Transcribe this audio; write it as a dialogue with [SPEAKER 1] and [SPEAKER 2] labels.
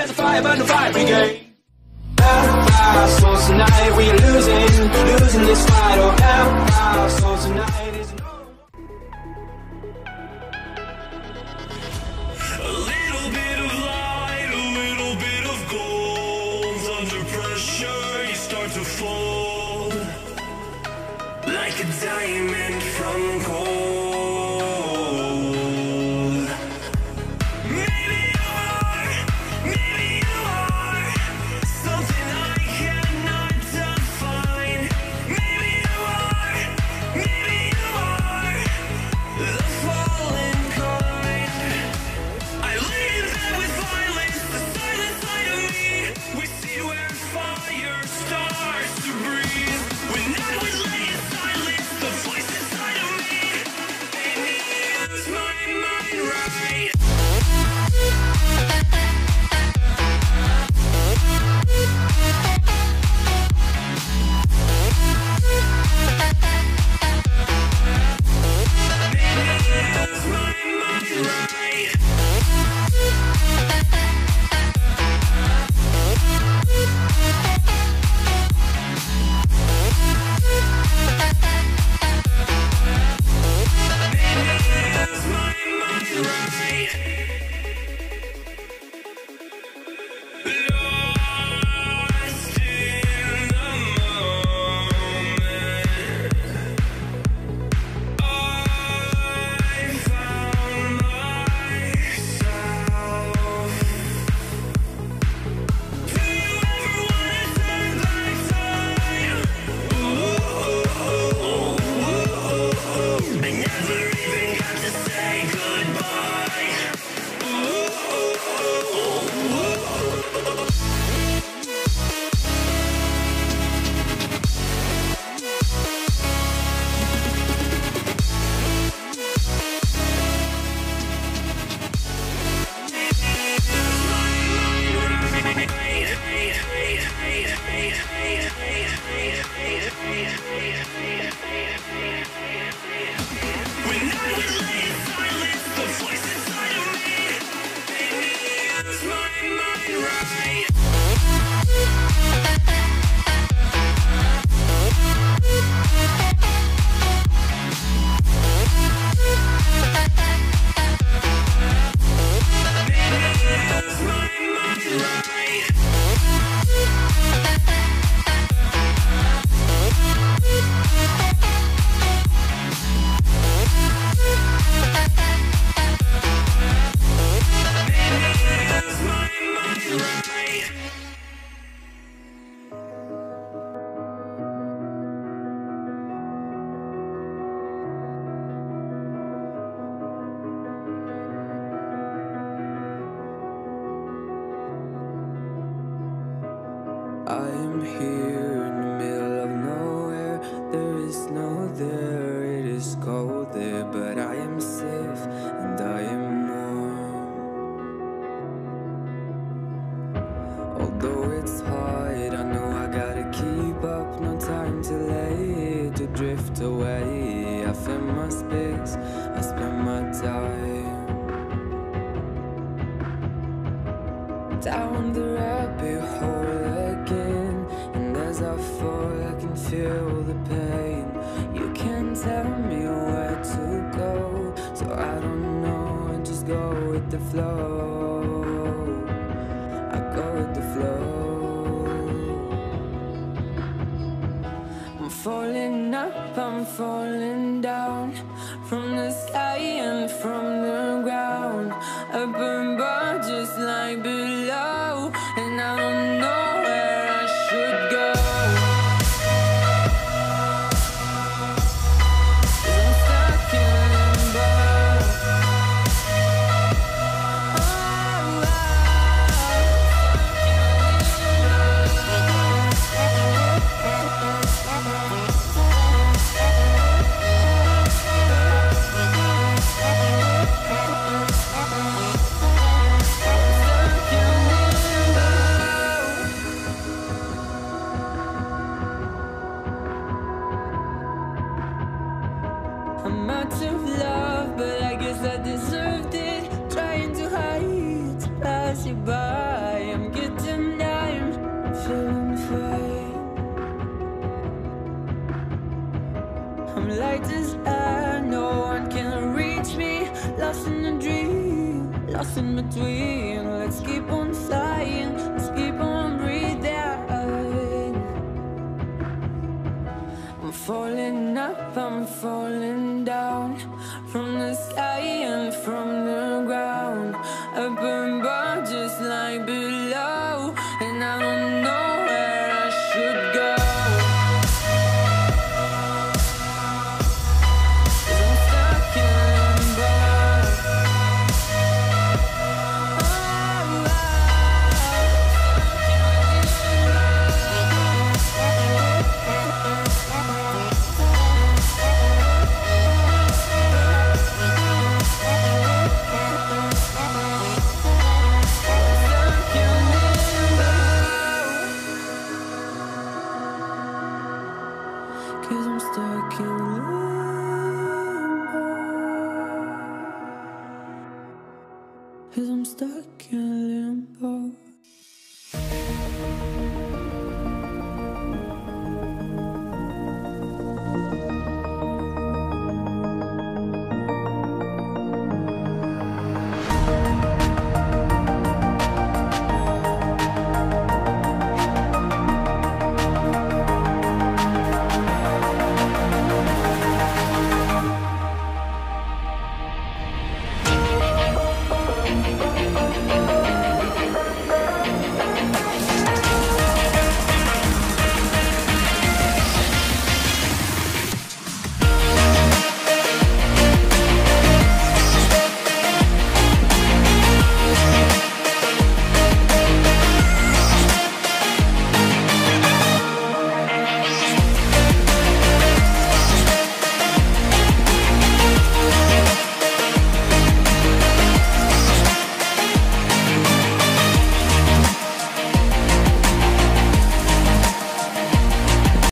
[SPEAKER 1] There's a fire, but no fire brigade. Our souls tonight, we are losing this fight. Oh, our souls tonight is
[SPEAKER 2] a little bit of light, a little bit of gold. Under pressure, you start to fold like a diamond from gold.
[SPEAKER 3] I am here in the middle of nowhere. There is no there, it is cold there, but I am safe and I am warm. Although it's hard, I know I gotta keep up. No time to let to drift away. I find my space, I spend my time down the rabbit hole again, and as I fall I can feel the pain. You can't tell me where to go, so I don't know, I just go with the flow. I go with the flow. I'm falling up, I'm falling down, from the sky and from the ground. I burn bright just like below, and I don't know where I should go. 'Cause I'm stuck in limbo. I'm out of love, but I guess I deserved it. Trying to hide, to pass you by. I'm between. Let's keep on flying, let's keep on breathing. I'm falling up, I'm falling down, from the sky and from the ground. Up above just like below, and I don't know where I should go. 'Cause I'm stuck in limbo. Cause I'm stuck in limbo. Cause I'm stuck in limbo.